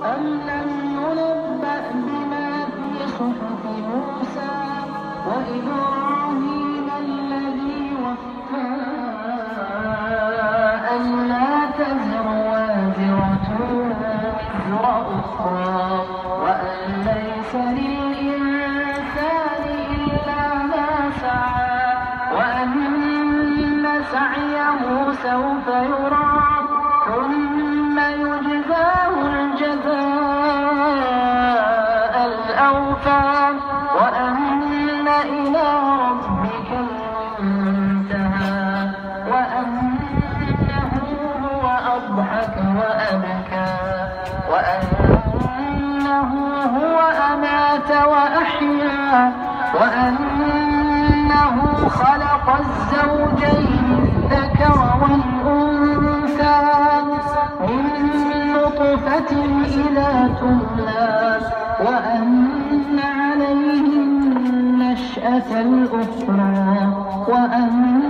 أم لم ينبأ بما في صحف موسى وإبراهيم الذي وفى ألا تزر وازرة وزر أخرى وأن ليس للإنسان إلا ما سعى وأن سعيه سوف يرى ثم يجزاه الجزاء الأوفى وأن إلى ربك المنتهى وأنه هو أضحك وأبكى وأنه هو أمات وأحيا وأنه خلق الزوجين الذكر والأنثى من نطفة إذا تمنى وأن عليه النشأة الأخرى وأن